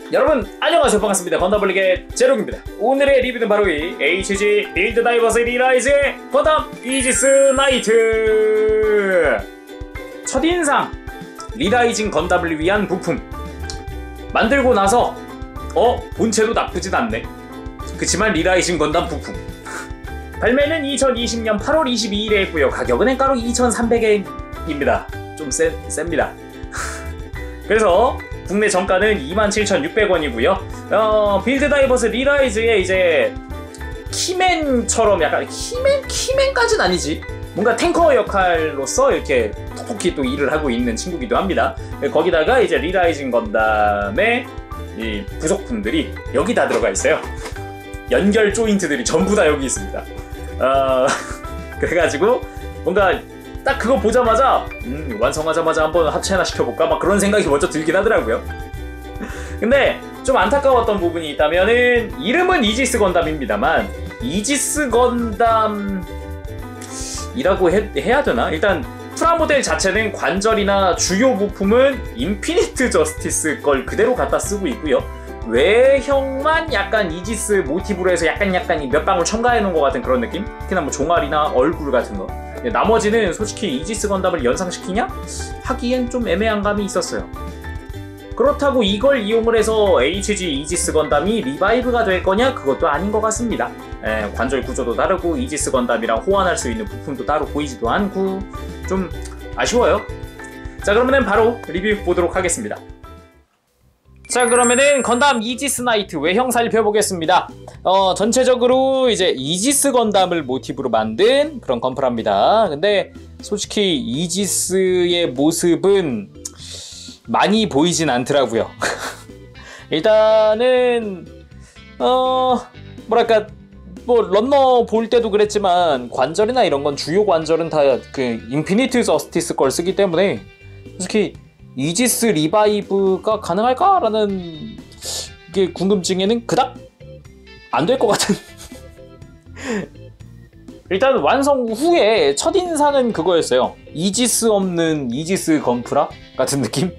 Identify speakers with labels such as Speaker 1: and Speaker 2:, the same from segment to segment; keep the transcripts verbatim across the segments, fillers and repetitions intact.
Speaker 1: 여러분 안녕하세요, 반갑습니다. 건담블릭의 제롱입니다. 오늘의 리뷰는 바로 이 에이치지 빌드 다이버스 리라이즈의 건담 이지스 나이트. 첫인상, 리라이징 건담을 위한 부품. 만들고 나서 어? 본체도 나쁘진 않네. 그치만 리라이징 건담 부품. 발매는 이천이십 년 팔월 이십이일에 했고요. 가격은 엔가로 이천삼백 엔입니다 좀 세, 셉니다. 그래서 국내 정가는 이만 칠천육백 원이고요. 어, 빌드 다이버스 리라이즈의 이제 키맨처럼 약간 키맨? 키맨까지는 아니지. 뭔가 탱커 역할로서 이렇게 톡톡히 또 일을 하고 있는 친구기도 합니다. 거기다가 이제 리라이징 건담의 이 부속품들이 여기 다 들어가 있어요. 연결 조인트들이 전부 다 여기 있습니다. 어, 그래가지고 뭔가 딱 그거 보자마자 음, 완성하자마자 한번 합체 하나 시켜볼까? 막 그런 생각이 먼저 들긴 하더라고요. 근데 좀 안타까웠던 부분이 있다면은 이름은 이지스 건담입니다만 이지스 건담이라고 해, 해야 되나? 일단 프라모델 자체는 관절이나 주요 부품은 인피니트 저스티스 걸 그대로 갖다 쓰고 있고요. 외형만 약간 이지스 모티브로 해서 약간 약간 몇 방울 첨가해 놓은 것 같은 그런 느낌? 특히나 뭐 종아리나 얼굴 같은 거. 나머지는 솔직히 이지스 건담을 연상시키냐? 하기엔 좀 애매한 감이 있었어요. 그렇다고 이걸 이용을 해서 에이치지 이지스 건담이 리바이브가 될 거냐? 그것도 아닌 것 같습니다. 에, 관절 구조도 다르고 이지스 건담이랑 호환할 수 있는 부품도 따로 보이지도 않고 좀 아쉬워요. 자, 그러면 바로 리뷰 보도록 하겠습니다. 자, 그러면은 건담 이지스 나이트 외형 살펴보겠습니다. 어, 전체적으로 이제 이지스 건담을 모티브로 만든 그런 건프랍니다. 근데 솔직히 이지스의 모습은 많이 보이진 않더라고요. 일단은 어 뭐랄까 뭐 런너 볼 때도 그랬지만 관절이나 이런 건 주요 관절은 다 그 인피니트 저스티스 걸 쓰기 때문에 솔직히 이지스 리바이브가 가능할까라는 게 궁금증에는 그닥 안 될 것 같은. 일단 완성 후에 첫인상은 그거였어요. 이지스 없는 이지스 건프라 같은 느낌?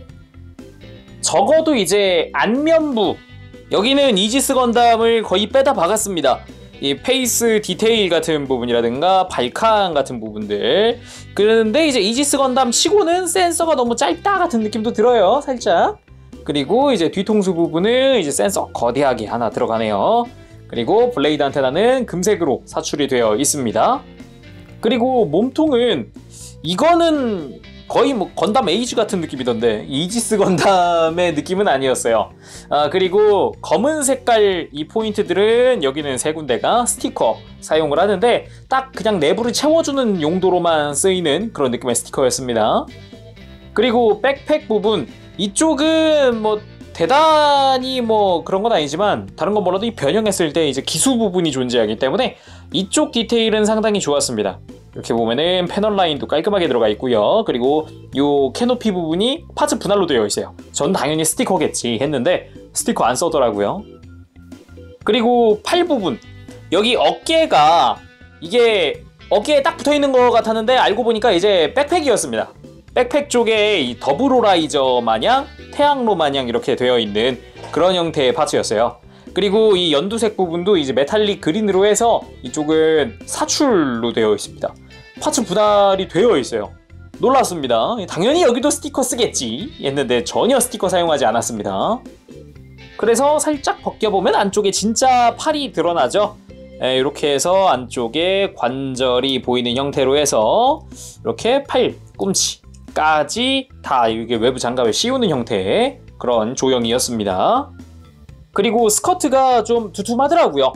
Speaker 1: 적어도 이제 안면부, 여기는 이지스 건담을 거의 빼다 박았습니다. 이 페이스 디테일 같은 부분이라든가 발칸 같은 부분들. 그런데 이제 이지스 건담 치고는 센서가 너무 짧다 같은 느낌도 들어요, 살짝. 그리고 이제 뒤통수 부분은 이제 센서 거대하게 하나 들어가네요. 그리고 블레이드 안테나는 금색으로 사출이 되어 있습니다. 그리고 몸통은 이거는 거의 뭐 건담 에이지 같은 느낌이던데 이지스 건담의 느낌은 아니었어요. 아, 그리고 검은 색깔 이 포인트들은 여기는 세 군데가 스티커 사용을 하는데 딱 그냥 내부를 채워주는 용도로만 쓰이는 그런 느낌의 스티커였습니다. 그리고 백팩 부분, 이쪽은 뭐 대단히 뭐 그런 건 아니지만 다른 건 몰라도 이 변형했을 때 이제 기수 부분이 존재하기 때문에 이쪽 디테일은 상당히 좋았습니다. 이렇게 보면은 패널 라인도 깔끔하게 들어가 있고요. 그리고 요 캐노피 부분이 파츠 분할로 되어 있어요. 전 당연히 스티커겠지 했는데 스티커 안 써더라고요. 그리고 팔 부분, 여기 어깨가 이게 어깨에 딱 붙어있는 것 같았는데 알고 보니까 이제 백팩이었습니다. 백팩 쪽에 이 더블호라이저 마냥 태양로 마냥 이렇게 되어 있는 그런 형태의 파츠였어요. 그리고 이 연두색 부분도 이제 메탈릭 그린으로 해서 이쪽은 사출로 되어 있습니다. 파츠 분할이 되어 있어요. 놀랐습니다. 당연히 여기도 스티커 쓰겠지 했는데 전혀 스티커 사용하지 않았습니다. 그래서 살짝 벗겨보면 안쪽에 진짜 팔이 드러나죠. 에, 이렇게 해서 안쪽에 관절이 보이는 형태로 해서 이렇게 팔, 꿈치까지 다 이게 외부 장갑을 씌우는 형태의 그런 조형이었습니다. 그리고 스커트가 좀 두툼하더라고요.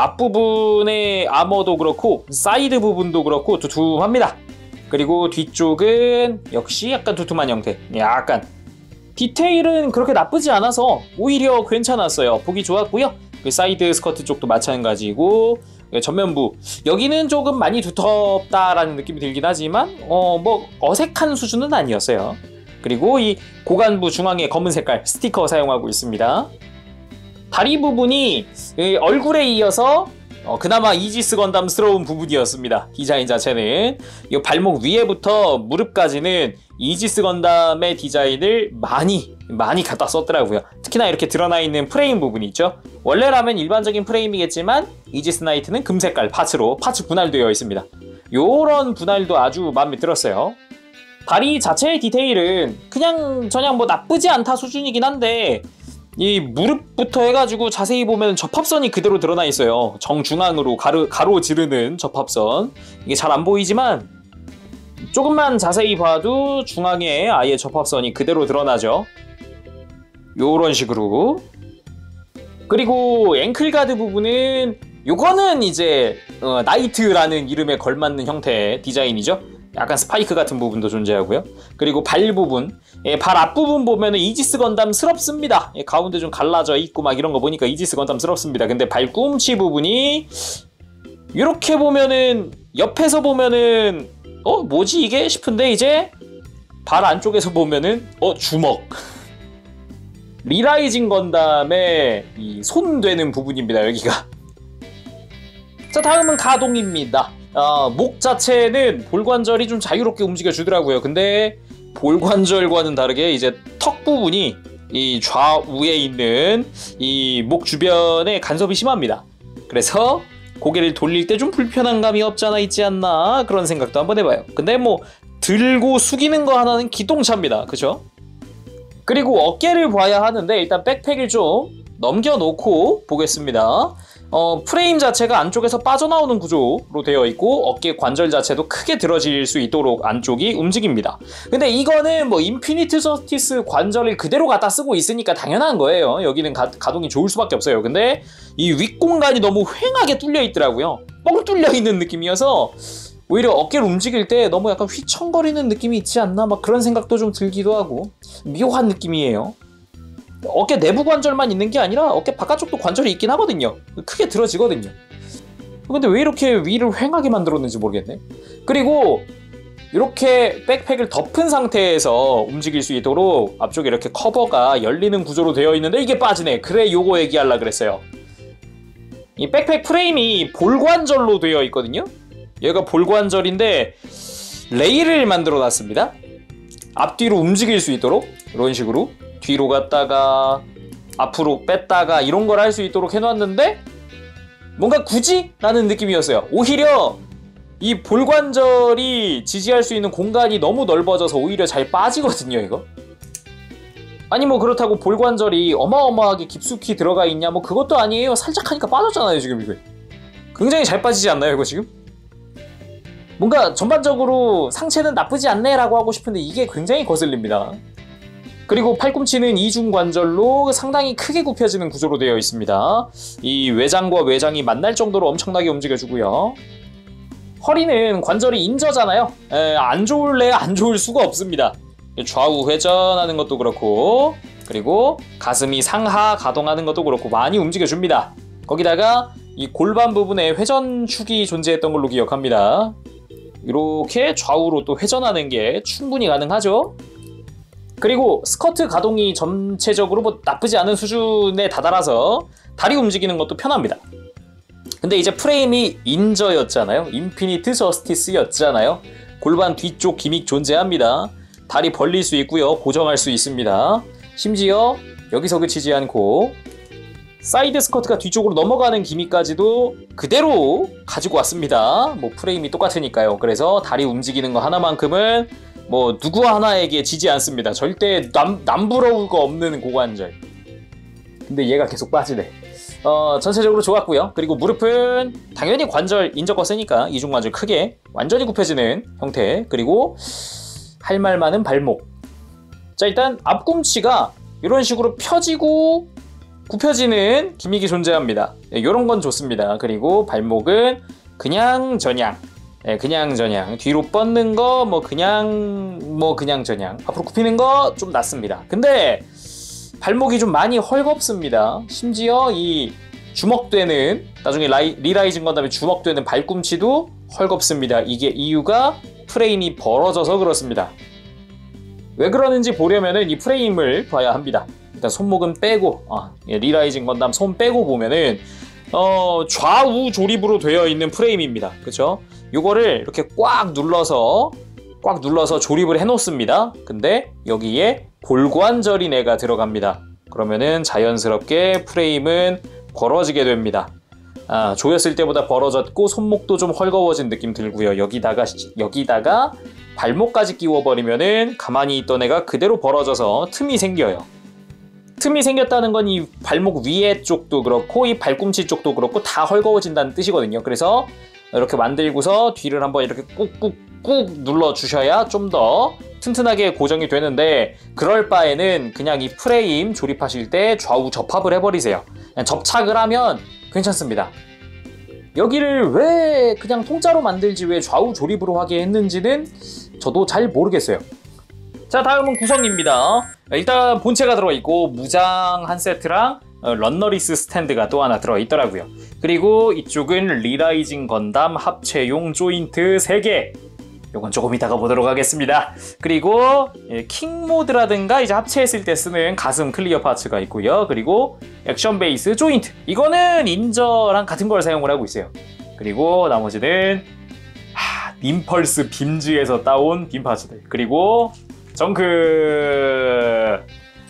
Speaker 1: 앞부분의 아머도 그렇고 사이드 부분도 그렇고 두툼합니다. 그리고 뒤쪽은 역시 약간 두툼한 형태. 약간 디테일은 그렇게 나쁘지 않아서 오히려 괜찮았어요. 보기 좋았고요. 그 사이드 스커트 쪽도 마찬가지고 전면부 여기는 조금 많이 두텁다라는 느낌이 들긴 하지만 어 뭐 어색한 수준은 아니었어요. 그리고 이 고관부 중앙에 검은 색깔 스티커 사용하고 있습니다. 다리 부분이 얼굴에 이어서 어, 그나마 이지스 건담스러운 부분이었습니다. 디자인 자체는 이 발목 위에부터 무릎까지는 이지스 건담의 디자인을 많이 많이 갖다 썼더라고요. 특히나 이렇게 드러나 있는 프레임 부분이 있죠. 원래라면 일반적인 프레임이겠지만 이지스 나이트는 금색깔 파츠로 파츠 분할되어 있습니다. 요런 분할도 아주 마음에 들었어요. 다리 자체의 디테일은 그냥 저냥 뭐 나쁘지 않다 수준이긴 한데 이 무릎부터 해가지고 자세히 보면 접합선이 그대로 드러나 있어요. 정중앙으로 가로, 가로지르는 접합선. 이게 잘 안 보이지만 조금만 자세히 봐도 중앙에 아예 접합선이 그대로 드러나죠. 요런 식으로. 그리고 앵클가드 부분은 요거는 이제 어, 나이트라는 이름에 걸맞는 형태의 디자인이죠. 약간 스파이크 같은 부분도 존재하고요. 그리고 발 부분, 예, 발 앞부분 보면은 이지스 건담스럽습니다. 예, 가운데 좀 갈라져 있고 막 이런 거 보니까 이지스 건담스럽습니다. 근데 발꿈치 부분이 이렇게 보면은 옆에서 보면은 어 뭐지 이게 싶은데 이제 발 안쪽에서 보면은 어 주먹. 리라이징 건담의 이 손 되는 부분입니다. 여기가. 자, 다음은 가동입니다. 어, 목 자체는 볼관절이 좀 자유롭게 움직여 주더라고요. 근데 볼관절과는 다르게 이제 턱 부분이 이 좌우에 있는 이 목 주변에 간섭이 심합니다. 그래서 고개를 돌릴 때 좀 불편한 감이 없지 않아 있지 않나 그런 생각도 한번 해봐요. 근데 뭐 들고 숙이는 거 하나는 기똥차입니다. 그죠? 그리고 어깨를 봐야 하는데 일단 백팩을 좀 넘겨놓고 보겠습니다. 어, 프레임 자체가 안쪽에서 빠져나오는 구조로 되어 있고 어깨 관절 자체도 크게 들어질 수 있도록 안쪽이 움직입니다. 근데 이거는 뭐 인피니트 저스티스 관절을 그대로 갖다 쓰고 있으니까 당연한 거예요. 여기는 가, 가동이 좋을 수밖에 없어요. 근데 이 윗공간이 너무 휑하게 뚫려 있더라고요. 뻥 뚫려 있는 느낌이어서 오히려 어깨를 움직일 때 너무 약간 휘청거리는 느낌이 있지 않나 막 그런 생각도 좀 들기도 하고 묘한 느낌이에요. 어깨 내부 관절만 있는 게 아니라 어깨 바깥쪽도 관절이 있긴 하거든요. 크게 들어지거든요. 근데 왜 이렇게 위를 휑하게 만들었는지 모르겠네. 그리고 이렇게 백팩을 덮은 상태에서 움직일 수 있도록 앞쪽에 이렇게 커버가 열리는 구조로 되어 있는데 이게 빠지네. 그래 요거 얘기하려고 그랬어요. 이 백팩 프레임이 볼관절로 되어 있거든요. 얘가 볼관절인데 레일을 만들어 놨습니다. 앞뒤로 움직일 수 있도록 이런 식으로 뒤로 갔다가 앞으로 뺐다가 이런 걸 할 수 있도록 해놨는데 뭔가 굳이? 라는 느낌이었어요. 오히려 이 볼관절이 지지할 수 있는 공간이 너무 넓어져서 오히려 잘 빠지거든요 이거. 아니 뭐 그렇다고 볼관절이 어마어마하게 깊숙이 들어가 있냐 뭐 그것도 아니에요. 살짝 하니까 빠졌잖아요 지금 이거. 굉장히 잘 빠지지 않나요 이거 지금? 뭔가 전반적으로 상체는 나쁘지 않네 라고 하고 싶은데 이게 굉장히 거슬립니다. 그리고 팔꿈치는 이중관절로 상당히 크게 굽혀지는 구조로 되어 있습니다. 이 외장과 외장이 만날 정도로 엄청나게 움직여주고요. 허리는 관절이 인저잖아요. 에, 안 좋을래야 안 좋을 수가 없습니다. 좌우 회전하는 것도 그렇고 그리고 가슴이 상하 가동하는 것도 그렇고 많이 움직여줍니다. 거기다가 이 골반 부분에 회전축이 존재했던 걸로 기억합니다. 이렇게 좌우로 또 회전하는 게 충분히 가능하죠. 그리고 스커트 가동이 전체적으로 뭐 나쁘지 않은 수준에 다다라서 다리 움직이는 것도 편합니다. 근데 이제 프레임이 인저였잖아요. 인피니트 저스티스였잖아요. 골반 뒤쪽 기믹 존재합니다. 다리 벌릴 수 있고요. 고정할 수 있습니다. 심지어 여기서 그치지 않고 사이드 스커트가 뒤쪽으로 넘어가는 기믹까지도 그대로 가지고 왔습니다. 뭐 프레임이 똑같으니까요. 그래서 다리 움직이는 거 하나만큼은 뭐 누구 하나에게 지지 않습니다. 절대 남, 남부러울 거 없는 고관절. 근데 얘가 계속 빠지네. 어, 전체적으로 좋았고요. 그리고 무릎은 당연히 관절 인저 거 쓰니까 이중관절 크게 완전히 굽혀지는 형태. 그리고 할 말 많은 발목. 자, 일단 앞꿈치가 이런 식으로 펴지고 굽혀지는 기믹이 존재합니다. 이런 건 좋습니다. 그리고 발목은 그냥 저냥. 네, 그냥 저냥 뒤로 뻗는 거 뭐 그냥 뭐 그냥 저냥 앞으로 굽히는 거 좀 낫습니다. 근데 발목이 좀 많이 헐겁습니다. 심지어 이 주먹되는 나중에 라이, 리라이징 건담에 주먹되는 발꿈치도 헐겁습니다. 이게 이유가 프레임이 벌어져서 그렇습니다. 왜 그러는지 보려면은 이 프레임을 봐야 합니다. 일단 손목은 빼고 아, 리라이징 건담 손 빼고 보면은 어, 좌우 조립으로 되어 있는 프레임입니다. 그쵸? 요거를 이렇게 꽉 눌러서 꽉 눌러서 조립을 해 놓습니다. 근데 여기에 골관절인 애가 들어갑니다. 그러면은 자연스럽게 프레임은 벌어지게 됩니다. 아, 조였을 때보다 벌어졌고 손목도 좀 헐거워진 느낌 들고요. 여기다가 여기다가 발목까지 끼워버리면은 가만히 있던 애가 그대로 벌어져서 틈이 생겨요. 틈이 생겼다는 건 이 발목 위에 쪽도 그렇고 이 발꿈치 쪽도 그렇고 다 헐거워진다는 뜻이거든요. 그래서 이렇게 만들고서 뒤를 한번 이렇게 꾹꾹꾹 눌러주셔야 좀 더 튼튼하게 고정이 되는데, 그럴 바에는 그냥 이 프레임 조립하실 때 좌우 접합을 해버리세요. 그냥 접착을 하면 괜찮습니다. 여기를 왜 그냥 통짜로 만들지 왜 좌우 조립으로 하게 했는지는 저도 잘 모르겠어요. 자, 다음은 구성입니다. 일단 본체가 들어있고 무장 한 세트랑 런너리스 스탠드가 또 하나 들어있더라고요. 그리고 이쪽은 리라이징 건담 합체용 조인트 세 개. 요건 조금 이따가 보도록 하겠습니다. 그리고 킹 모드라든가 이제 합체했을 때 쓰는 가슴 클리어 파츠가 있고요. 그리고 액션 베이스 조인트, 이거는 인저랑 같은 걸 사용을 하고 있어요. 그리고 나머지는 하, 임펄스 빔즈에서 따온 빔 파츠들. 그리고 정크.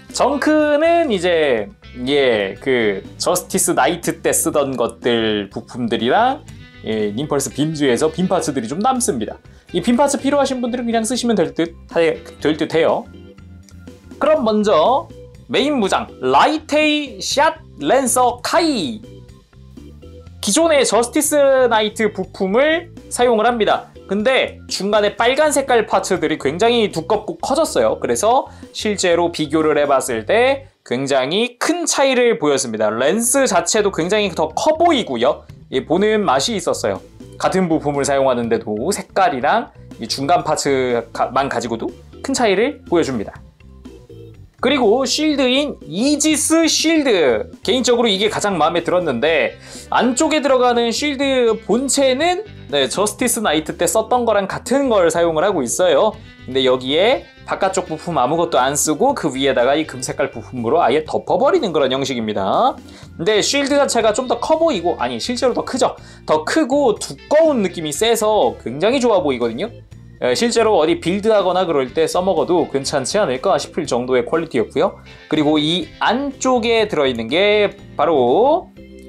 Speaker 1: 정크는 이제 예, 그 저스티스 나이트 때 쓰던 것들 부품들이랑 예, 임펄스 빔즈에서 빔 파츠들이 좀 남습니다. 이 빔 파츠 필요하신 분들은 그냥 쓰시면 될 듯, 될 듯 해요. 그럼 먼저 메인 무장 라이테이 샷 랜서 카이. 기존의 저스티스 나이트 부품을 사용을 합니다. 근데 중간에 빨간 색깔 파츠들이 굉장히 두껍고 커졌어요. 그래서 실제로 비교를 해봤을 때 굉장히 큰 차이를 보였습니다. 렌스 자체도 굉장히 더 커 보이고요. 보는 맛이 있었어요. 같은 부품을 사용하는데도 색깔이랑 이 중간 파츠만 가지고도 큰 차이를 보여줍니다. 그리고 쉴드인 이지스 쉴드, 개인적으로 이게 가장 마음에 들었는데, 안쪽에 들어가는 쉴드 본체는 네, 저스티스 나이트 때 썼던 거랑 같은 걸 사용을 하고 있어요. 근데 여기에 바깥쪽 부품 아무것도 안 쓰고 그 위에다가 이 금색깔 부품으로 아예 덮어버리는 그런 형식입니다. 근데 쉴드 자체가 좀 더 커 보이고, 아니 실제로 더 크죠? 더 크고 두꺼운 느낌이 세서 굉장히 좋아 보이거든요. 실제로 어디 빌드하거나 그럴 때 써먹어도 괜찮지 않을까 싶을 정도의 퀄리티였고요. 그리고 이 안쪽에 들어있는 게 바로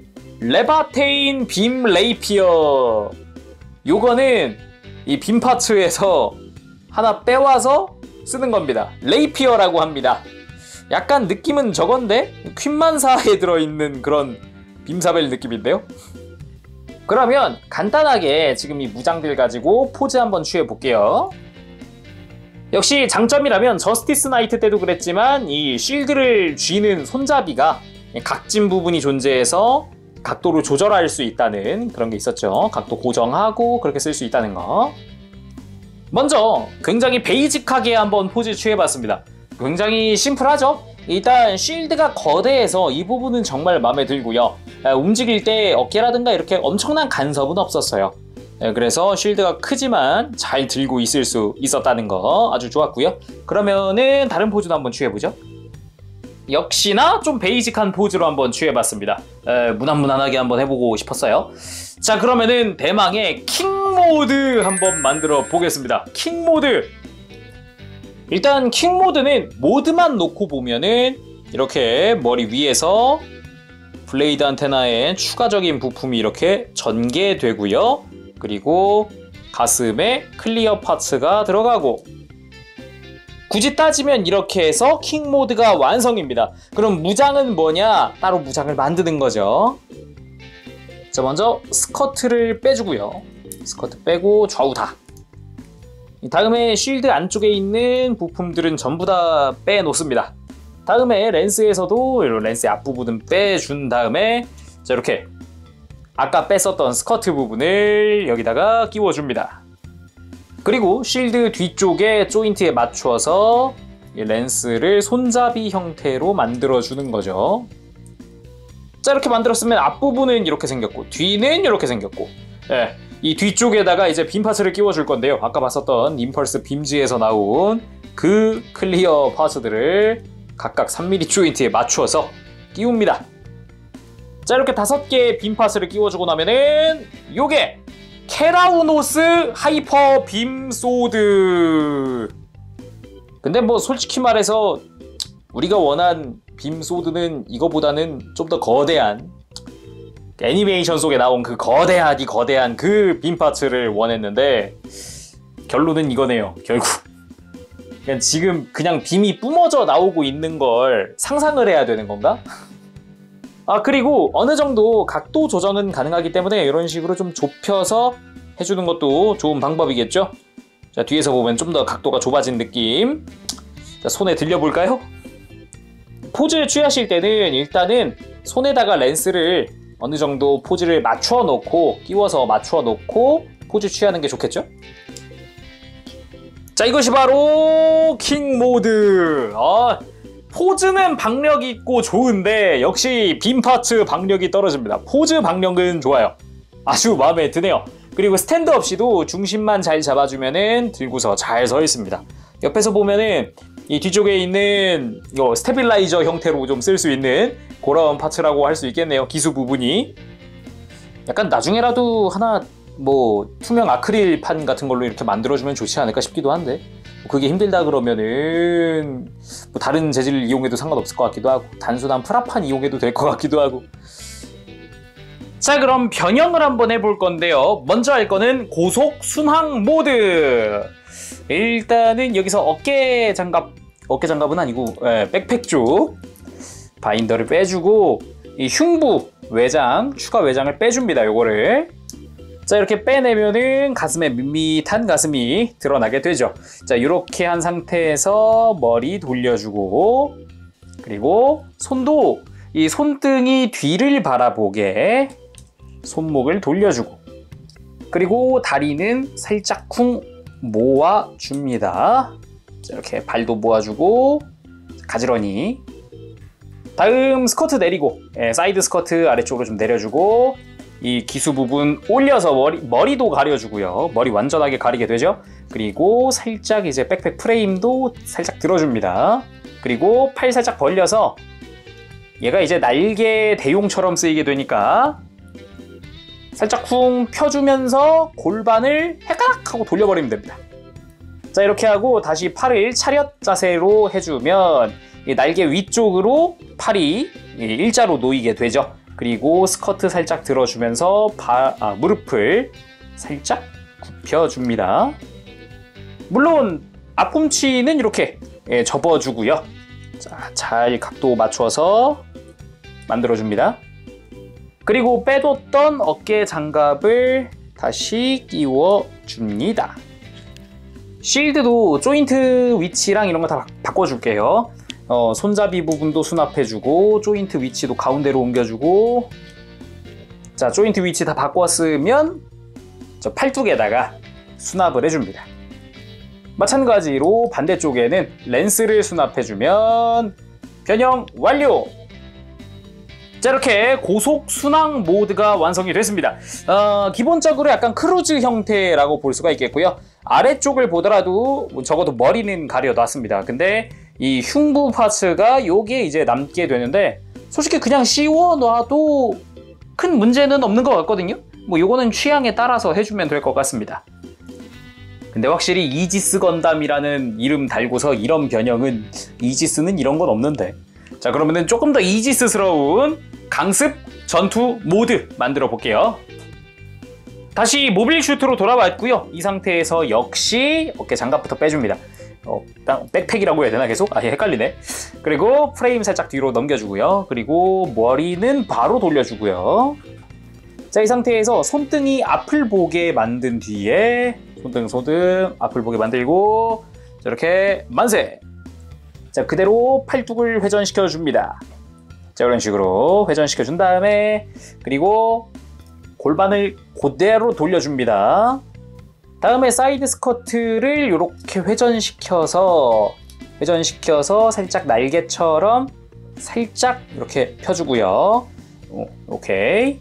Speaker 1: 레바테인 빔 레이피어. 요거는 이 빔 파츠에서 하나 빼와서 쓰는 겁니다. 레이피어라고 합니다. 약간 느낌은 저건데 퀸만사에 들어있는 그런 빔사벨 느낌인데요. 그러면 간단하게 지금 이 무장들 가지고 포즈 한번 취해 볼게요. 역시 장점이라면 저스티스 나이트 때도 그랬지만 이 쉴드를 쥐는 손잡이가 각진 부분이 존재해서 각도를 조절할 수 있다는 그런 게 있었죠. 각도 고정하고 그렇게 쓸 수 있다는 거. 먼저 굉장히 베이직하게 한번 포즈 취해봤습니다. 굉장히 심플하죠? 일단 쉴드가 거대해서 이 부분은 정말 마음에 들고요. 움직일 때 어깨라든가 이렇게 엄청난 간섭은 없었어요. 그래서 쉴드가 크지만 잘 들고 있을 수 있었다는 거 아주 좋았고요. 그러면은 다른 포즈도 한번 취해보죠. 역시나 좀 베이직한 포즈로 한번 취해봤습니다. 에, 무난무난하게 한번 해보고 싶었어요. 자, 그러면은 대망의 킹 모드 한번 만들어 보겠습니다. 킹 모드. 일단 킹 모드는 모드만 놓고 보면은 이렇게 머리 위에서 블레이드 안테나에 추가적인 부품이 이렇게 전개되고요. 그리고 가슴에 클리어 파츠가 들어가고, 굳이 따지면 이렇게 해서 킹 모드가 완성입니다. 그럼 무장은 뭐냐? 따로 무장을 만드는 거죠. 자, 먼저 스커트를 빼주고요. 스커트 빼고 좌우 다. 다음에 쉴드 안쪽에 있는 부품들은 전부 다 빼놓습니다. 다음에 렌스에서도 이런 렌스의 앞부분은 빼준 다음에 자, 이렇게 아까 뺐었던 스커트 부분을 여기다가 끼워줍니다. 그리고 쉴드 뒤쪽에 조인트에 맞춰서 이 렌스를 손잡이 형태로 만들어주는 거죠. 자, 이렇게 만들었으면 앞부분은 이렇게 생겼고 뒤는 이렇게 생겼고, 예, 이 뒤쪽에다가 이제 빔 파츠를 끼워줄 건데요. 아까 봤었던 임펄스 빔즈에서 나온 그 클리어 파츠들을 각각 삼 밀리미터 조인트에 맞추어서 끼웁니다. 자, 이렇게 다섯 개의 빔 파츠를 끼워주고 나면은 요게 케라우노스 하이퍼 빔 소드. 근데 뭐 솔직히 말해서 우리가 원한 빔 소드는 이거보다는 좀 더 거대한, 애니메이션 속에 나온 그 거대하디 거대한 그 빔 파츠를 원했는데 결론은 이거네요. 결국 그냥 지금 그냥 빔이 뿜어져 나오고 있는 걸 상상을 해야 되는 건가? 아, 그리고 어느 정도 각도 조정은 가능하기 때문에 이런 식으로 좀 좁혀서 해주는 것도 좋은 방법이겠죠? 자, 뒤에서 보면 좀 더 각도가 좁아진 느낌. 자, 손에 들려볼까요? 포즈를 취하실 때는 일단은 손에다가 렌스를 어느 정도 포즈를 맞춰 놓고, 끼워서 맞춰 놓고 포즈 취하는 게 좋겠죠? 자, 이것이 바로 킹 모드. 아, 포즈는 박력 있고 좋은데 역시 빔 파츠 박력이 떨어집니다. 포즈 박력은 좋아요. 아주 마음에 드네요. 그리고 스탠드 없이도 중심만 잘 잡아주면은 들고서 잘 서 있습니다. 옆에서 보면은 이 뒤쪽에 있는 이거 스테빌라이저 형태로 좀 쓸 수 있는 그런 파츠라고 할 수 있겠네요. 기수 부분이 약간 나중에라도 하나 뭐 투명 아크릴판 같은 걸로 이렇게 만들어주면 좋지 않을까 싶기도 한데, 그게 힘들다 그러면은 뭐 다른 재질을 이용해도 상관없을 것 같기도 하고, 단순한 프라판 이용해도 될 것 같기도 하고. 자, 그럼 변형을 한번 해볼 건데요. 먼저 할 거는 고속 순항 모드. 일단은 여기서 어깨 장갑, 어깨 장갑은 아니고 예, 백팩 쪽 바인더를 빼주고 이 흉부 외장, 추가 외장을 빼줍니다. 요거를. 자, 이렇게 빼내면은 가슴에 밋밋한 가슴이 드러나게 되죠. 자, 이렇게 한 상태에서 머리 돌려주고, 그리고 손도 이 손등이 뒤를 바라보게 손목을 돌려주고, 그리고 다리는 살짝 쿵 모아줍니다. 자, 이렇게 발도 모아주고 가지런히. 다음 스커트 내리고, 예, 사이드 스커트 아래쪽으로 좀 내려주고, 이 기수 부분 올려서 머리, 머리도 가려주고요. 머리 완전하게 가리게 되죠. 그리고 살짝 이제 백팩 프레임도 살짝 들어줍니다. 그리고 팔 살짝 벌려서 얘가 이제 날개 대용처럼 쓰이게 되니까 살짝 쿵 펴주면서 골반을 헷가닥 하고 돌려버리면 됩니다. 자, 이렇게 하고 다시 팔을 차렷 자세로 해주면 이 날개 위쪽으로 팔이 일자로 놓이게 되죠. 그리고 스커트 살짝 들어주면서 바, 아, 무릎을 살짝 굽혀줍니다. 물론 앞꿈치는 이렇게 예, 접어주고요. 자, 잘 각도 맞춰서 만들어줍니다. 그리고 빼뒀던 어깨 장갑을 다시 끼워줍니다. 실드도 조인트 위치랑 이런 거 다 바꿔줄게요. 어, 손잡이 부분도 수납해주고, 조인트 위치도 가운데로 옮겨주고. 자, 조인트 위치 다 바꿨으면 저 팔뚝에다가 수납을 해줍니다. 마찬가지로 반대쪽에는 렌스를 수납해주면 변형 완료! 자, 이렇게 고속 순항 모드가 완성이 됐습니다. 어, 기본적으로 약간 크루즈 형태라고 볼 수가 있겠고요. 아래쪽을 보더라도 적어도 머리는 가려놨습니다. 근데 이 흉부 파츠가 요게 이제 남게 되는데, 솔직히 그냥 씌워놔도 큰 문제는 없는 것 같거든요. 뭐 요거는 취향에 따라서 해주면 될 것 같습니다. 근데 확실히 이지스 건담이라는 이름 달고서 이런 변형은, 이지스는 이런 건 없는데. 자, 그러면은 조금 더 이지스스러운 강습 전투 모드 만들어 볼게요. 다시 모빌 슈트로 돌아왔고요. 이 상태에서 역시 어깨 장갑부터 빼줍니다. 어, 백팩이라고 해야 되나 계속? 아, 헷갈리네. 그리고 프레임 살짝 뒤로 넘겨주고요. 그리고 머리는 바로 돌려주고요. 자, 이 상태에서 손등이 앞을 보게 만든 뒤에 손등 손등 앞을 보게 만들고, 자, 이렇게 만세! 자, 그대로 팔뚝을 회전시켜 줍니다. 자, 이런 식으로 회전시켜 준 다음에, 그리고 골반을 그대로 돌려줍니다. 다음에 사이드 스커트를 이렇게 회전시켜서 회전시켜서 살짝 날개처럼 살짝 이렇게 펴주고요. 오, 오케이.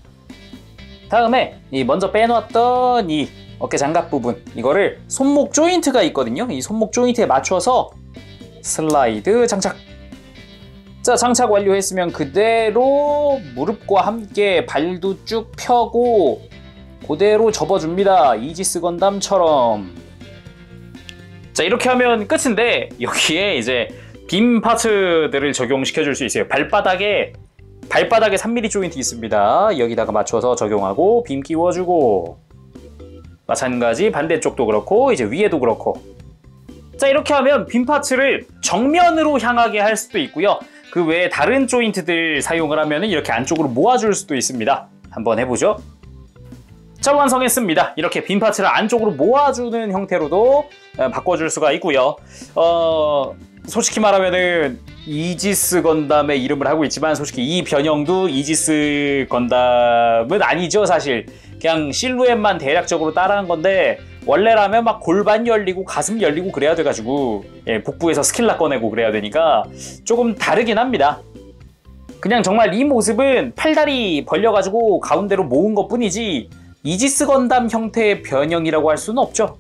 Speaker 1: 다음에 이 먼저 빼놨던 이 어깨 장갑 부분, 이거를 손목 조인트가 있거든요. 이 손목 조인트에 맞춰서 슬라이드 장착. 자, 장착 완료했으면 그대로 무릎과 함께 발도 쭉 펴고 그대로 접어줍니다. 이지스 건담처럼. 자, 이렇게 하면 끝인데 여기에 이제 빔 파츠들을 적용시켜 줄 수 있어요. 발바닥에 발바닥에 삼 밀리미터 조인트 있습니다. 여기다가 맞춰서 적용하고 빔 끼워주고, 마찬가지 반대쪽도 그렇고 이제 위에도 그렇고. 자, 이렇게 하면 빔 파츠를 정면으로 향하게 할 수도 있고요. 그 외에 다른 조인트들 사용을 하면 이렇게 안쪽으로 모아줄 수도 있습니다. 한번 해보죠. 자, 완성했습니다. 이렇게 빔 파츠를 안쪽으로 모아주는 형태로도 바꿔줄 수가 있고요. 어, 솔직히 말하면은 이지스 건담의 이름을 하고 있지만 솔직히 이 변형도 이지스 건담은 아니죠. 사실 그냥 실루엣만 대략적으로 따라한 건데, 원래라면 막 골반 열리고 가슴 열리고 그래야 돼가지고, 예, 복부에서 스킬라 꺼내고 그래야 되니까 조금 다르긴 합니다. 그냥 정말 이 모습은 팔다리 벌려가지고 가운데로 모은 것 뿐이지 이지스 건담 형태의 변형이라고 할 수는 없죠.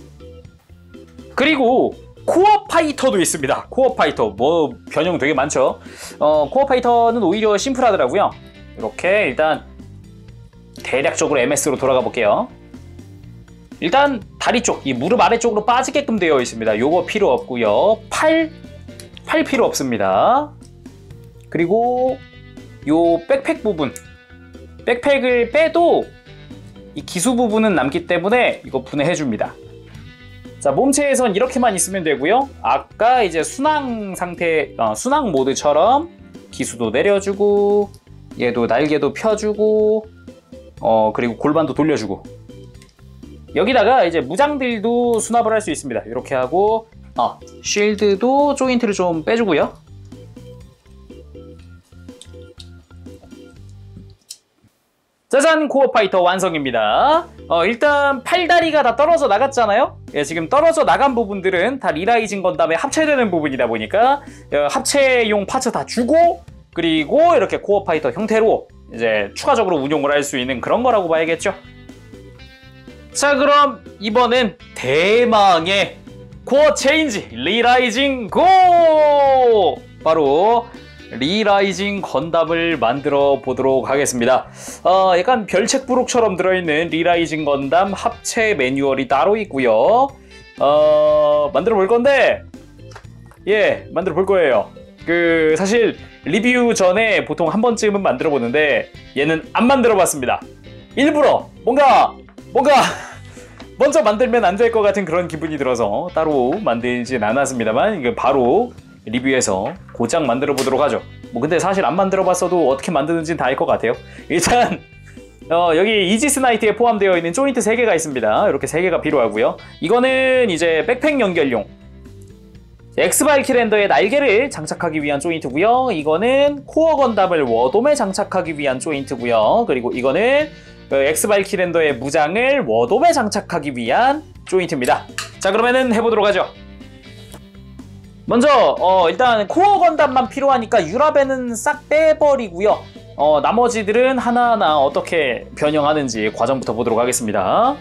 Speaker 1: 그리고 코어 파이터도 있습니다. 코어 파이터 뭐 변형 되게 많죠. 어, 코어 파이터는 오히려 심플하더라고요. 이렇게 일단 대략적으로 엠에스로 돌아가 볼게요. 일단 다리 쪽, 이 무릎 아래쪽으로 빠지게끔 되어 있습니다. 요거 필요 없고요. 팔, 팔 필요 없습니다. 그리고 요 백팩 부분, 백팩을 빼도 이 기수 부분은 남기 때문에 이거 분해해 줍니다. 자, 몸체에선 이렇게만 있으면 되고요. 아까 이제 순항 상태, 어, 순항 모드처럼 기수도 내려주고, 얘도 날개도 펴주고, 어, 그리고 골반도 돌려주고, 여기다가 이제 무장들도 수납을 할 수 있습니다. 이렇게 하고, 어, 쉴드도 조인트를 좀 빼주고요. 짜잔, 코어 파이터 완성입니다. 어, 일단 팔다리가 다 떨어져 나갔잖아요. 예, 지금 떨어져 나간 부분들은 다 리라이징 건담에 합체되는 부분이다 보니까 어, 합체용 파츠 다 주고, 그리고 이렇게 코어 파이터 형태로 이제 추가적으로 운용을 할 수 있는 그런 거라고 봐야겠죠. 자, 그럼 이번엔 대망의 코어 체인지 리라이징 고! 바로 리라이징 건담을 만들어 보도록 하겠습니다. 어, 약간 별책부록처럼 들어있는 리라이징 건담 합체 매뉴얼이 따로 있고요. 어, 만들어 볼 건데, 예, 만들어 볼 거예요. 그 사실 리뷰 전에 보통 한 번쯤은 만들어 보는데 얘는 안 만들어 봤습니다. 일부러 뭔가 뭔가 먼저 만들면 안 될 것 같은 그런 기분이 들어서 따로 만들진 않았습니다만, 이거 바로 리뷰해서 고장 만들어 보도록 하죠. 뭐 근데 사실 안 만들어 봤어도 어떻게 만드는지는 다 알 것 같아요. 일단 어, 여기 이지스 나이트에 포함되어 있는 조인트 세 개가 있습니다. 이렇게 세 개가 필요하고요. 이거는 이제 백팩 연결용 엑스발키랜더의 날개를 장착하기 위한 조인트고요. 이거는 코어 건담을 워돔에 장착하기 위한 조인트고요. 그리고 이거는 엑스발키랜더의 무장을 워돔에 장착하기 위한 조인트입니다. 자, 그러면은 해보도록 하죠. 먼저 어, 일단 코어 건담만 필요하니까 유라벤은 싹 빼버리고요. 어, 나머지들은 하나하나 어떻게 변형하는지 과정부터 보도록 하겠습니다.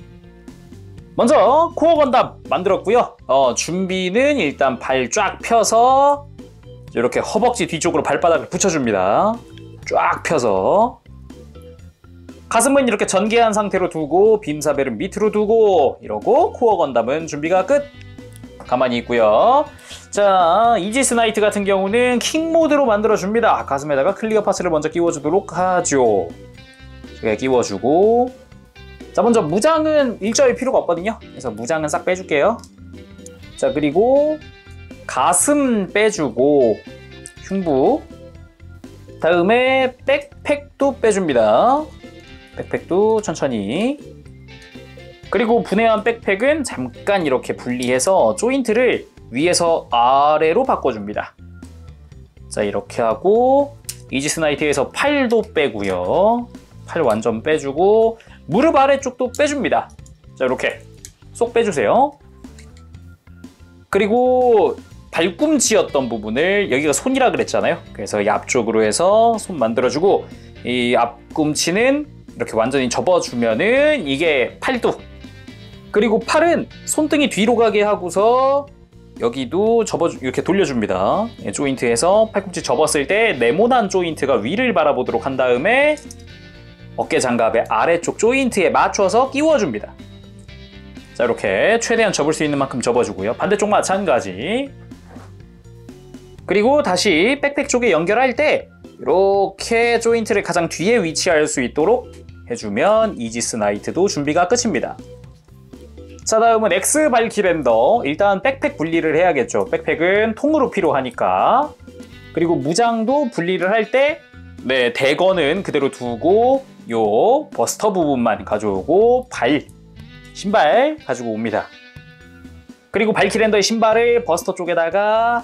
Speaker 1: 먼저 코어 건담 만들었고요. 어, 준비는 일단 발 쫙 펴서 이렇게 허벅지 뒤쪽으로 발바닥을 붙여줍니다. 쫙 펴서 가슴은 이렇게 전개한 상태로 두고 빔사벨은 밑으로 두고, 이러고 코어 건담은 준비가 끝! 가만히 있고요. 자, 이지스 나이트 같은 경우는 킹 모드로 만들어줍니다. 가슴에다가 클리어 파츠를 먼저 끼워주도록 하죠. 이렇게 끼워주고, 자, 먼저 무장은 일절이 필요가 없거든요. 그래서 무장은 싹 빼줄게요. 자, 그리고 가슴 빼주고 흉부, 다음에 백팩도 빼줍니다. 백팩도 천천히. 그리고 분해한 백팩은 잠깐 이렇게 분리해서 조인트를 위에서 아래로 바꿔줍니다. 자, 이렇게 하고 이지스 나이트에서 팔도 빼고요. 팔 완전 빼주고 무릎 아래쪽도 빼줍니다. 자, 이렇게 쏙 빼주세요. 그리고 발꿈치였던 부분을, 여기가 손이라 그랬잖아요. 그래서 이 앞쪽으로 해서 손 만들어주고, 이 앞꿈치는 이렇게 완전히 접어주면은 이게 팔뚝. 그리고 팔은 손등이 뒤로 가게 하고서 여기도 접어 이렇게 돌려줍니다. 예, 조인트에서 팔꿈치 접었을 때 네모난 조인트가 위를 바라보도록 한 다음에 어깨 장갑의 아래쪽 조인트에 맞춰서 끼워줍니다. 자, 이렇게 최대한 접을 수 있는 만큼 접어주고요. 반대쪽 마찬가지. 그리고 다시 백팩 쪽에 연결할 때 이렇게 조인트를 가장 뒤에 위치할 수 있도록 해주면 이지스 나이트도 준비가 끝입니다. 자, 다음은 X 발키랜더. 일단 백팩 분리를 해야겠죠. 백팩은 통으로 필요하니까. 그리고 무장도 분리를 할 때 네, 대건은 그대로 두고 요 버스터 부분만 가져오고 발, 신발 가지고 옵니다. 그리고 발키랜더의 신발을 버스터 쪽에다가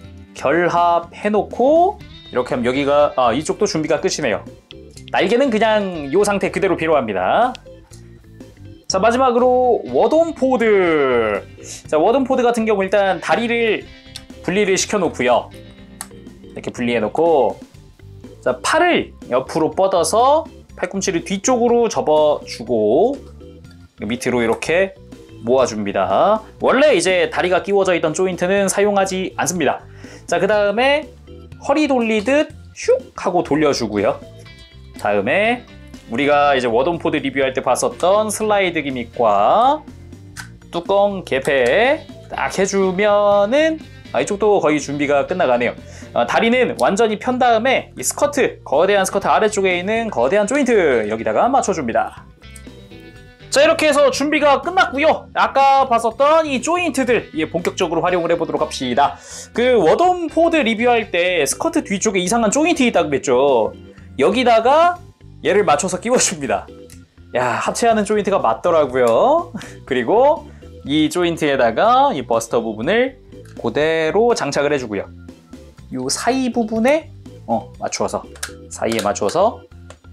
Speaker 1: 결합해놓고 이렇게 하면 여기가 아, 이쪽도 준비가 끝이네요. 날개는 그냥 이 상태 그대로 필요합니다. 자, 마지막으로 워돈포드. 자, 워돈포드 같은 경우 일단 다리를 분리를 시켜 놓고요. 이렇게 분리해 놓고 자, 팔을 옆으로 뻗어서 팔꿈치를 뒤쪽으로 접어주고 밑으로 이렇게 모아줍니다. 원래 이제 다리가 끼워져 있던 조인트는 사용하지 않습니다. 자, 그 다음에 허리 돌리듯 슉 하고 돌려주고요. 다음에 우리가 이제 워돈포드 리뷰할 때 봤었던 슬라이드 기믹과 뚜껑 개폐 딱 해주면은 아, 이쪽도 거의 준비가 끝나가네요. 아, 다리는 완전히 편 다음에 이 스커트, 거대한 스커트 아래쪽에 있는 거대한 조인트 여기다가 맞춰줍니다. 자, 이렇게 해서 준비가 끝났고요. 아까 봤었던 이 조인트들 예, 본격적으로 활용을 해보도록 합시다. 그 워돈포드 리뷰할 때 스커트 뒤쪽에 이상한 조인트 있다고 그랬죠. 여기다가 얘를 맞춰서 끼워줍니다. 야, 합체하는 조인트가 맞더라고요. 그리고 이 조인트에다가 이 버스터 부분을 그대로 장착을 해주고요. 이 사이 부분에 어, 맞추어서 사이에 맞추어서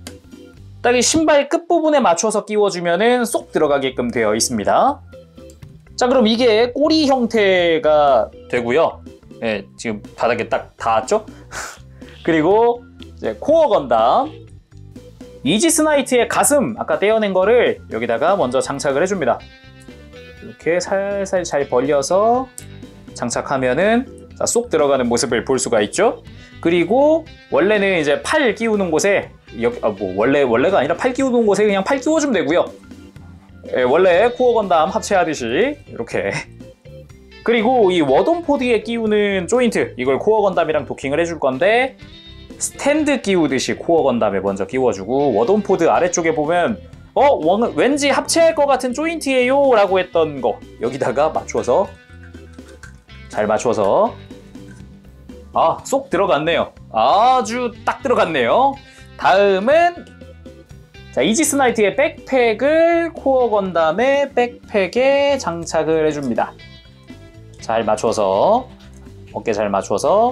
Speaker 1: 딱 이 신발 끝부분에 맞춰서 끼워주면은 쏙 들어가게끔 되어 있습니다. 자, 그럼 이게 꼬리 형태가 되고요. 네, 지금 바닥에 딱 닿았죠? 그리고 이제 코어 건담 이지스 나이트의 가슴 아까 떼어낸 거를 여기다가 먼저 장착을 해줍니다. 이렇게 살살 잘 벌려서 장착하면은 자, 쏙 들어가는 모습을 볼 수가 있죠. 그리고 원래는 이제 팔 끼우는 곳에 여기, 아, 뭐 원래 원래가 아니라 팔 끼우는 곳에 그냥 팔 끼워주면 되고요. 예, 원래 코어 건담 합체하듯이 이렇게. 그리고 이 워돈포드에 끼우는 조인트 이걸 코어 건담이랑 도킹을 해줄 건데 스탠드 끼우듯이 코어 건담에 먼저 끼워주고 워돈포드 아래쪽에 보면 어? 왠지 합체할 것 같은 조인트예요 라고 했던 거 여기다가 맞춰서 잘 맞춰서 아, 쏙 들어갔네요. 아주 딱 들어갔네요. 다음은 자, 이지스 나이트의 백팩을 코어 건담의 백팩에 장착을 해줍니다. 잘 맞춰서 어깨 잘 맞춰서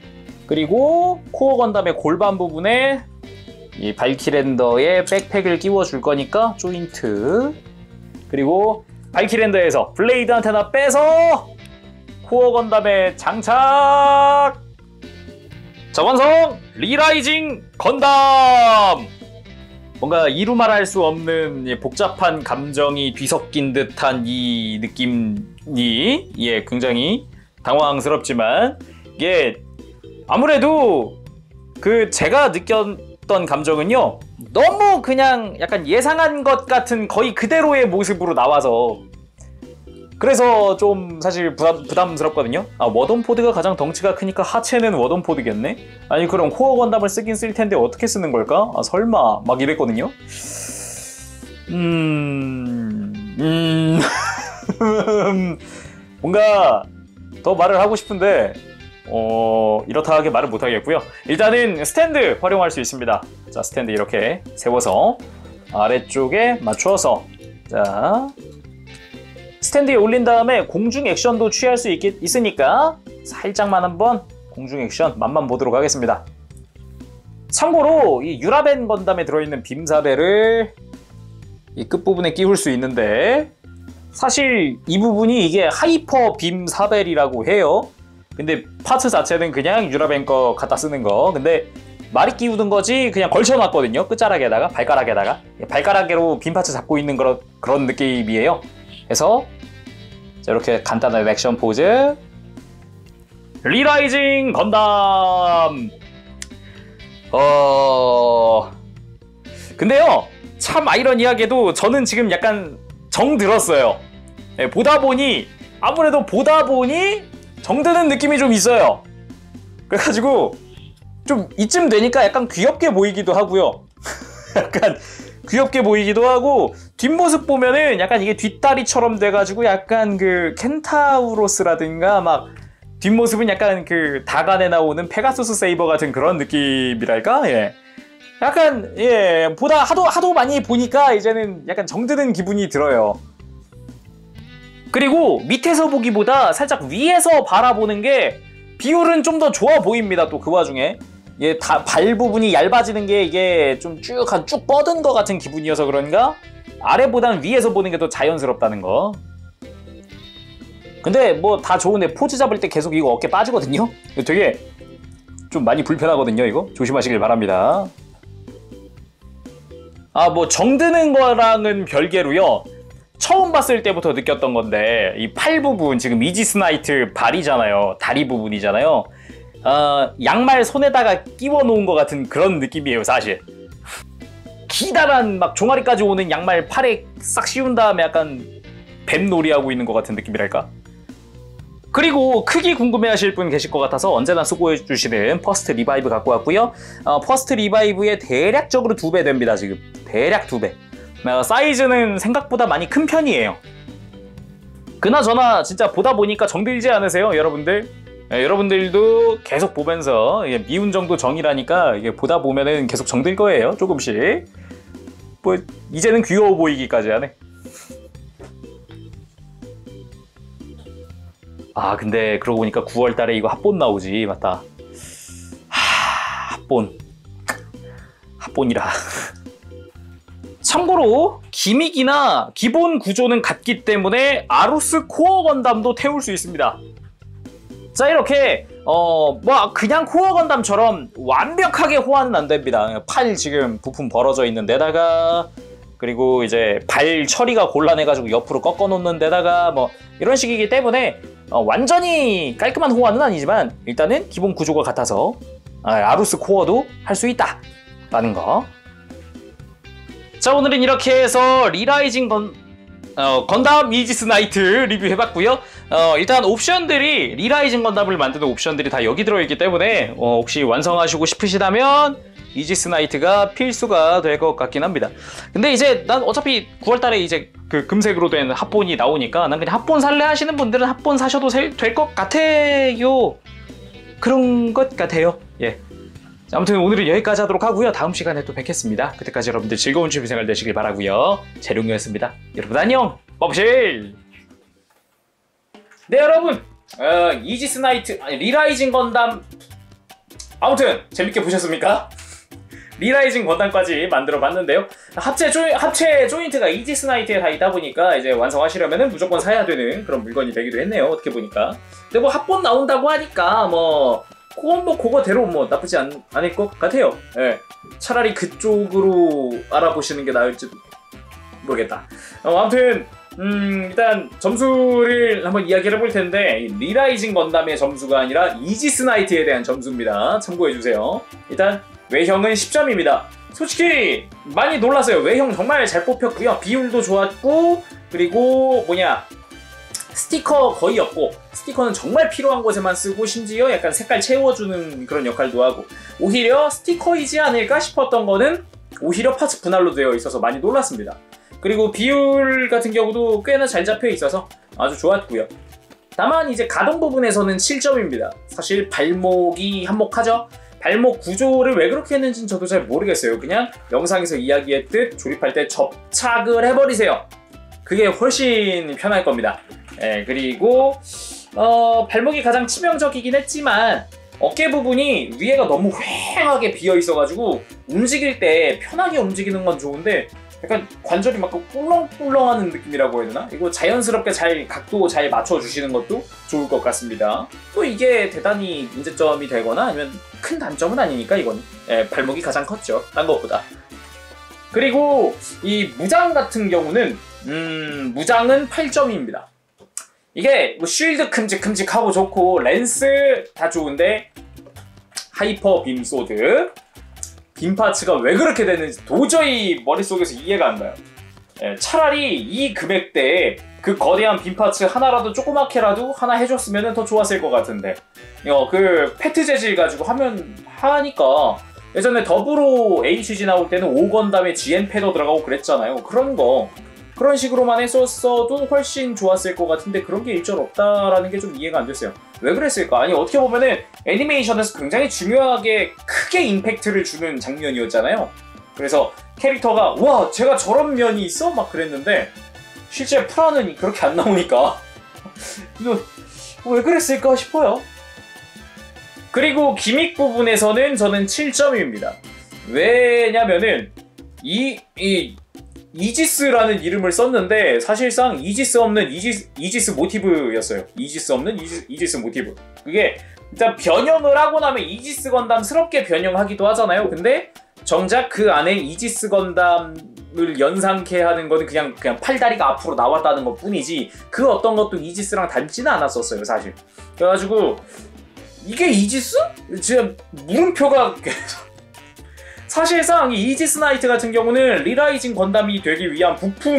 Speaker 1: 그리고 코어 건담의 골반 부분에 이 발키랜더의 백팩을 끼워줄 거니까 조인트 그리고 발키랜더에서 블레이드 안테나 빼서 코어 건담에 장착! 자, 완성! 리라이징 건담! 뭔가 이루 말할 수 없는 복잡한 감정이 뒤섞인 듯한 이 느낌이 예, 굉장히 당황스럽지만 이게 아무래도 그 제가 느꼈던 감정은요 너무 그냥 약간 예상한 것 같은 거의 그대로의 모습으로 나와서 그래서 좀 사실 부담, 부담스럽거든요. 아, 워돈포드가 가장 덩치가 크니까 하체는 워돈포드겠네? 아니 그럼 코어 건담을 쓰긴 쓸 텐데 어떻게 쓰는 걸까? 아, 설마 막 이랬거든요. 음... 음... 뭔가 더 말을 하고 싶은데 어... 이렇다 하게 말을 못 하겠고요. 일단은 스탠드 활용할 수 있습니다. 자, 스탠드 이렇게 세워서 아래쪽에 맞추어서 자 스탠드에 올린 다음에 공중 액션도 취할 수 있, 있으니까 살짝만 한번 공중 액션 맛만 보도록 하겠습니다. 참고로 이 유라벤 건담에 들어있는 빔사벨을 이 끝부분에 끼울 수 있는데 사실 이 부분이 이게 하이퍼 빔사벨이라고 해요. 근데 파츠 자체는 그냥 유라벤 거 갖다 쓰는 거. 근데 말이 끼우는 거지 그냥 걸쳐놨거든요. 끝자락에다가 발가락에다가 발가락으로 빔 파츠 잡고 있는 그런, 그런 느낌이에요. 그래서 자, 이렇게 간단한 액션 포즈 리라이징 건담. 어... 근데요, 참 아이러니하게도 저는 지금 약간 정 들었어요. 네, 보다 보니 아무래도 보다 보니 정드는 느낌이 좀 있어요. 그래가지고 좀 이쯤 되니까 약간 귀엽게 보이기도 하고요. 약간 귀엽게 보이기도 하고, 뒷모습 보면은 약간 이게 뒷다리처럼 돼가지고 약간 그 켄타우로스라든가 막 뒷모습은 약간 그 다간에 나오는 페가수스 세이버 같은 그런 느낌이랄까? 예. 약간 예 보다 하도 하도 많이 보니까 이제는 약간 정드는 기분이 들어요. 그리고 밑에서 보기보다 살짝 위에서 바라보는 게 비율은 좀 더 좋아 보입니다. 또 그 와중에 예, 다, 발 부분이 얇아지는 게 이게 좀 쭉 한 쭉 뻗은 것 같은 기분이어서 그런가 아래보다는 위에서 보는 게 더 자연스럽다는 거. 근데 뭐 다 좋은데 포즈 잡을 때 계속 이거 어깨 빠지거든요. 되게 좀 많이 불편하거든요. 이거 조심하시길 바랍니다. 아, 뭐 정드는 거랑은 별개로요, 처음 봤을 때부터 느꼈던 건데 이 팔 부분, 지금 이지스 나이트 발이잖아요. 다리 부분이잖아요. 어, 양말 손에다가 끼워 놓은 것 같은 그런 느낌이에요. 사실 기다란 막 종아리까지 오는 양말 팔에 싹 씌운 다음에 약간 뱀놀이 하고 있는 것 같은 느낌이랄까. 그리고 크기 궁금해하실 분 계실 것 같아서 언제나 수고해주시는 퍼스트 리바이브 갖고 왔고요. 어, 퍼스트 리바이브의 대략적으로 두 배 됩니다. 지금 대략 두 배. 어, 사이즈는 생각보다 많이 큰 편이에요. 그나저나 진짜 보다 보니까 정들지 않으세요, 여러분들? 예, 여러분들도 계속 보면서 예, 미운 정도 정이라니까 이게 보다 보면은 계속 정들 거예요. 조금씩. 뭐 이제는 귀여워 보이기까지 하네. 아, 근데 그러고 보니까 구월 달에 이거 합본 나오지. 맞다. 하, 합본. 합본이라. 참고로 기믹이나 기본 구조는 같기 때문에 아루스 코어 건담도 태울 수 있습니다. 자, 이렇게 어 뭐 그냥 코어 건담처럼 완벽하게 호환은 안 됩니다. 팔 지금 부품 벌어져 있는 데다가, 그리고 이제 발 처리가 곤란해가지고 옆으로 꺾어 놓는 데다가 뭐 이런 식이기 때문에 어, 완전히 깔끔한 호환은 아니지만 일단은 기본 구조가 같아서 아, 아루스 코어도 할 수 있다 라는 거. 자, 오늘은 이렇게 해서 리라이징 건, 어, 건담 이지스 나이트 리뷰해봤고요. 어, 일단 옵션들이, 리라이징 건담을 만드는 옵션들이 다 여기 들어있기 때문에 어, 혹시 완성하시고 싶으시다면 이지스 나이트가 필수가 될 것 같긴 합니다. 근데 이제 난 어차피 구월 달에 이제 그 금색으로 된 합본이 나오니까 난 그냥 합본 살래 하시는 분들은 합본 사셔도 될 것 같아요. 그런 것 같아요. 예. 아무튼 오늘은 여기까지 하도록 하고요. 다음 시간에 또 뵙겠습니다. 그때까지 여러분들 즐거운 취미생활 되시길 바라고요. 재룡이었습니다. 여러분 안녕. 버블실. 네, 여러분, 어, 이지스 나이트, 아니 리라이징 건담, 아무튼 재밌게 보셨습니까? 리라이징 건담까지 만들어 봤는데요. 합체 조이, 합체 조인트가 이지스 나이트에 다 있다 보니까 이제 완성하시려면 무조건 사야 되는 그런 물건이 되기도 했네요. 어떻게 보니까. 근데 뭐 합본 나온다고 하니까 뭐 그건 뭐 그거대로 뭐 나쁘지 않, 않을 것 같아요. 예. 차라리 그쪽으로 알아보시는 게 나을지도 모르겠다. 어, 아무튼 음, 일단 점수를 한번 이야기를 해볼 텐데, 리라이징 건담의 점수가 아니라 이지스 나이트에 대한 점수입니다. 참고해주세요. 일단 외형은 십 점입니다. 솔직히 많이 놀랐어요. 외형 정말 잘 뽑혔고요. 비율도 좋았고, 그리고 뭐냐, 스티커 거의 없고, 스티커는 정말 필요한 곳에만 쓰고, 심지어 약간 색깔 채워주는 그런 역할도 하고, 오히려 스티커이지 않을까 싶었던 거는 오히려 파츠 분할로 되어 있어서 많이 놀랐습니다. 그리고 비율 같은 경우도 꽤나 잘 잡혀 있어서 아주 좋았고요. 다만 이제 가동 부분에서는 칠 점입니다. 사실 발목이 한몫하죠. 발목 구조를 왜 그렇게 했는지는 저도 잘 모르겠어요. 그냥 영상에서 이야기했듯 조립할 때 접착을 해버리세요. 그게 훨씬 편할 겁니다. 예, 그리고 어, 발목이 가장 치명적이긴 했지만 어깨 부분이 위에가 너무 휑하게 비어 있어가지고 움직일 때 편하게 움직이는 건 좋은데 약간 관절이 막 꿀렁꿀렁하는 느낌이라고 해야 되나? 이거 자연스럽게 잘 각도 잘 맞춰주시는 것도 좋을 것 같습니다. 또 이게 대단히 문제점이 되거나 아니면 큰 단점은 아니니까 이건 예, 발목이 가장 컸죠. 딴 것보다. 그리고 이 무장 같은 경우는 음, 무장은 팔 점입니다. 이게 뭐 쉴드 큼직큼직하고 좋고 랜스 다 좋은데 하이퍼 빔 소드 빔 파츠가 왜 그렇게 되는지 도저히 머릿속에서 이해가 안 가요. 예, 차라리 이 금액대에 그 거대한 빔 파츠 하나라도 조그맣게라도 하나 해줬으면 더 좋았을 것 같은데 어, 그 페트 재질 가지고 하면 하니까 예전에 더불어 에이치지 나올 때는 오 건담에 지엔 패더 들어가고 그랬잖아요. 그런 거 그런 식으로만 했었어도 훨씬 좋았을 것 같은데 그런 게 일절 없다라는 게 좀 이해가 안 됐어요. 왜 그랬을까? 아니 어떻게 보면은 애니메이션에서 굉장히 중요하게 크게 임팩트를 주는 장면이었잖아요. 그래서 캐릭터가 와 제가 저런 면이 있어? 막 그랬는데 실제 프라는 그렇게 안 나오니까 왜 그랬을까 싶어요. 그리고 기믹 부분에서는 저는 칠 점입니다. 왜냐면은 이, 이 이지스라는 이름을 썼는데 사실상 이지스 없는 이지스, 이지스 모티브였어요. 이지스 없는 이지스, 이지스 모티브. 그게 일단 변형을 하고 나면 이지스 건담스럽게 변형하기도 하잖아요. 근데 정작 그 안에 이지스 건담을 연상케 하는 거는 그냥 그냥 팔다리가 앞으로 나왔다는 것 뿐이지 그 어떤 것도 이지스랑 닮지는 않았었어요, 사실. 그래가지고 이게 이지스? 지금 물음표가 사실상 이 이지스 나이트 같은 경우는 리라이징 건담이 되기 위한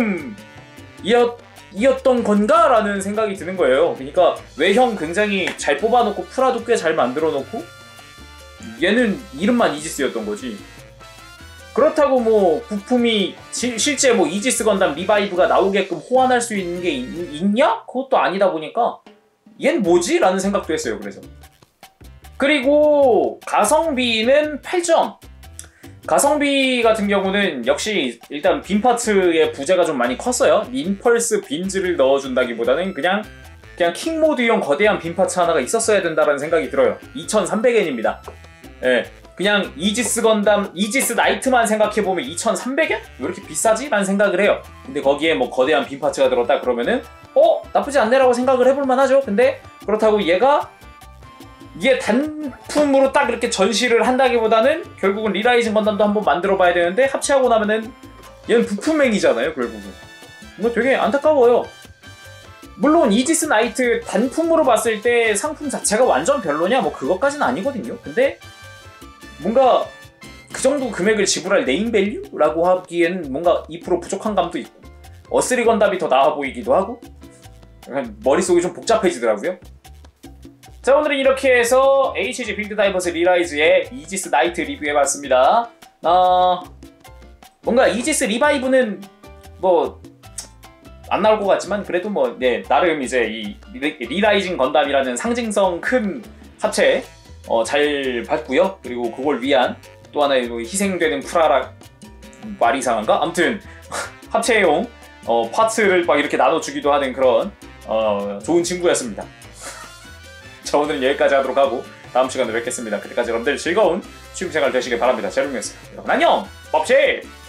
Speaker 1: 부품이었던 건가? 라는 생각이 드는 거예요. 그러니까 외형 굉장히 잘 뽑아놓고 프라도 꽤 잘 만들어놓고 얘는 이름만 이지스였던 거지. 그렇다고 뭐 부품이 시, 실제 뭐 이지스 건담 리바이브가 나오게끔 호환할 수 있는 게 있, 있냐? 그것도 아니다 보니까 얘는 뭐지? 라는 생각도 했어요. 그래서 그리고 가성비는 팔 점. 가성비 같은 경우는 역시 일단 빔 파츠의 부재가 좀 많이 컸어요. 임펄스 빔즈를 넣어준다기보다는 그냥 그냥 킹모드용 거대한 빔 파츠 하나가 있었어야 된다는 생각이 들어요. 이천삼백 엔입니다. 예, 그냥 이지스 건담, 이지스 나이트만 생각해보면 이천삼백 엔? 왜 이렇게 비싸지? 라는 생각을 해요. 근데 거기에 뭐 거대한 빔 파츠가 들었다 그러면은 어? 나쁘지 않네라고 생각을 해볼만 하죠. 근데 그렇다고 얘가 이게 단품으로 딱 이렇게 전시를 한다기보다는 결국은 리라이징 건담도 한번 만들어봐야 되는데 합체하고 나면은 얘는 부품행이잖아요, 결국은. 이거 되게 안타까워요. 물론 이지스 나이트 단품으로 봤을 때 상품 자체가 완전 별로냐? 뭐 그것까지는 아니거든요. 근데 뭔가 그 정도 금액을 지불할 네임밸류라고 하기엔 뭔가 이 퍼센트 부족한 감도 있고 어쓰리 건담이 더 나아 보이기도 하고 머릿속이 좀 복잡해지더라고요. 자, 오늘은 이렇게 해서 에이치지 빌드 다이버스 리라이즈의 이지스 나이트 리뷰해봤습니다. 어... 뭔가 이지스 리바이브는 뭐 안 나올 것 같지만 그래도 뭐 네, 나름 이제 이 리라이징 건담이라는 상징성 큰 합체 어, 잘 봤고요. 그리고 그걸 위한 또 하나의 희생되는 프라라 말이 이상한가? 아무튼 합체용 어, 파츠를 막 이렇게 나눠주기도 하는 그런 어, 좋은 친구였습니다. 자, 오늘은 여기까지 하도록 하고 다음 시간에 뵙겠습니다. 그때까지 여러분들 즐거운 취미생활 되시길 바랍니다. 제롱이었어요. 여러분 안녕! 법실!